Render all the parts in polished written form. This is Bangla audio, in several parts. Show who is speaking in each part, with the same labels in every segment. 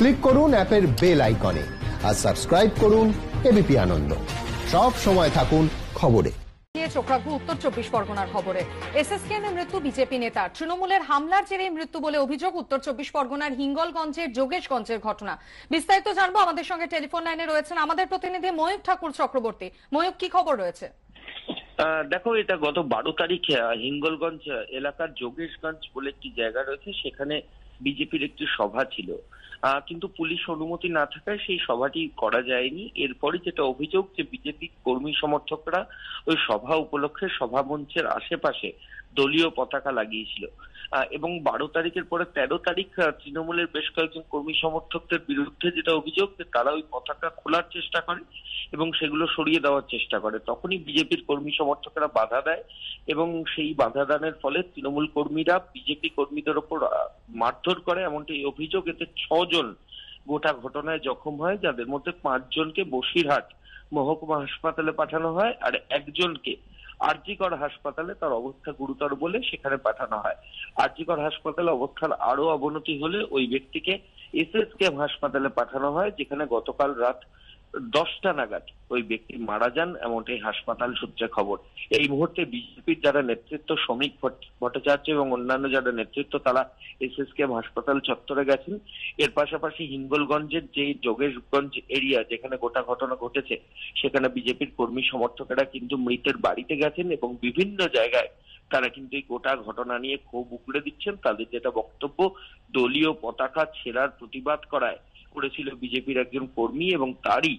Speaker 1: ক্লিক করুন অ্যাপের বেল আইকনে আর সাবস্ক্রাইব করুন এবিপি আনন্দ। সব সময় থাকুন খবরে।
Speaker 2: চোখ রাখবো উত্তর 24 পরগনার খবরে। এসএসকেএম মৃত্যু বিজেপি নেতার, তৃণমূলের হামলার জেরে মৃত্যু বলে অভিযোগ। উত্তর 24 পরগনার হিঙ্গলগঞ্জের যোগেশগঞ্জের ঘটনা। বিস্তারিত জানবো, আমাদের সঙ্গে টেলিফোন লাইনে রয়েছেন আমাদের প্রতিনিধি ময়ূক ঠাকুর চক্রবর্তী। ময়ূক, কি খবর রয়েছে?
Speaker 3: দেখো, এটা গত 12 তারিখে হিঙ্গলগঞ্জ এলাকার যোগেশগঞ্জ বলে একটি জায়গা রয়েছে, সেখানে বিজেপির একটি সভা ছিল, কিন্তু পুলিশ অনুমতি না থাকায় সেই সভাটি করা যায়নি। এরপরে যেটা অভিযোগ যে বিজেপি কর্মী সমর্থকরা ওই সভা উপলক্ষে সভা মঞ্চের আশেপাশে দলীয় পতাকা লাগিয়েছিল এবং 12 তারিখের পরে 13 তারিখ তৃণমূলের বেশ কয়েকজন কর্মী সমর্থকদের বিরুদ্ধে যেটা অভিযোগ যে তারা ওই পতাকা খোলার চেষ্টা করে এবং সেগুলো সরিয়ে দেওয়ার চেষ্টা করে। তখনই বিজেপির কর্মী সমর্থকেরা বাধা দেয় এবং সেই বাধা দানের ফলে তৃণমূল কর্মীরা বিজেপি কর্মীদের ওপর মারধর করে, এমনটি অভিযোগ। এতে 6 জন গোটা ঘটনায় জখম হয়, যাদের মধ্যে 5 জনকে বসিরহাট মহকুমা হাসপাতালে পাঠানো হয় আর একজনকে আরজিকর হাসপাতালে তার অবস্থা গুরুতর বলে সেখানে পাঠানো হয়। আরজিকর হাসপাতালে অবস্থার আরো অবনতি হলে ওই ব্যক্তিকে এসএসক হাসপাতালে পাঠানো হয়, যেখানে গতকাল রাত 10টা নাগাদ ওই ব্যক্তি মারা যান, এমনটাই হাসপাতাল সূত্রে খবর। এই মুহূর্তে বিজেপির যারা নেতৃত্ব, শ্রমিক ভট্টাচার্য এবং অন্যান্য যারা নেতৃত্ব, তারা এসএসকে হাসপাতাল চত্বরে গেছেন। এর পাশাপাশি হিঙ্গলগঞ্জের যে যোগেশগঞ্জ এরিয়া যেখানে গোটা ঘটনা ঘটেছে, সেখানে বিজেপির কর্মী সমর্থকেরা কিন্তু মৃতের বাড়িতে গেছেন এবং বিভিন্ন জায়গায় তারা কিন্তু এই গোটা ঘটনা নিয়ে ক্ষোভ উগড়ে দিচ্ছেন। তাদের যেটা বক্তব্য, দলীয় পতাকা ছেঁড়ার প্রতিবাদ করেছিল বিজেপির একজন কর্মী এবং তারই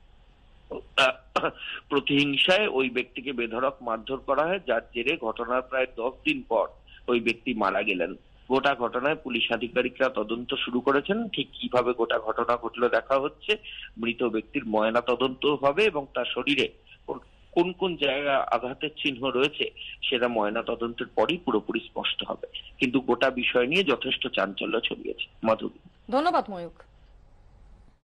Speaker 3: প্রতিহিংসায় ওই ব্যক্তিকে বেধড়ক মারধর করা হয়, যার জেরে ঘটনার প্রায় 10 দিন পর ওই ব্যক্তি মারা গেলেন। গোটা ঘটনায় পুলিশ আধিকারিকরা তদন্ত শুরু করেছেন। ঠিক কিভাবে গোটা ঘটনা ঘটলো দেখা হচ্ছে। মৃত ব্যক্তির ময়না তদন্ত হবে এবং তার শরীরে কোন কোন জায়গা আঘাতের চিহ্ন রয়েছে সেটা ময়না তদন্তের পরই পুরোপুরি স্পষ্ট হবে। কিন্তু গোটা বিষয় নিয়ে যথেষ্ট চাঞ্চল্য ছড়িয়েছে। মাধুরী,
Speaker 2: ধন্যবাদ ময়ূক।